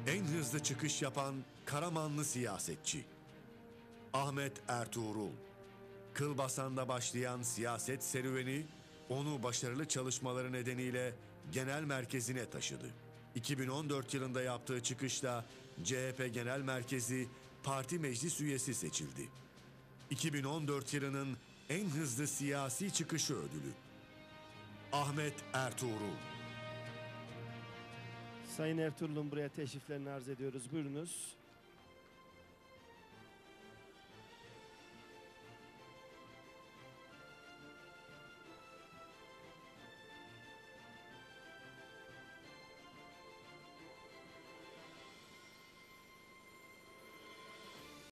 En hızlı çıkış yapan Karamanlı siyasetçi Ahmet Ertuğrul. Kılbasan'da başlayan siyaset serüveni onu başarılı çalışmaları nedeniyle genel merkezine taşıdı. 2014 yılında yaptığı çıkışla CHP Genel Merkezi Parti Meclis Üyesi seçildi. 2014 yılının en hızlı siyasi çıkışı ödülü. Ahmet Ertuğrul. Sayın Ertuğrul'un buraya teşriflerini arz ediyoruz. Buyurunuz.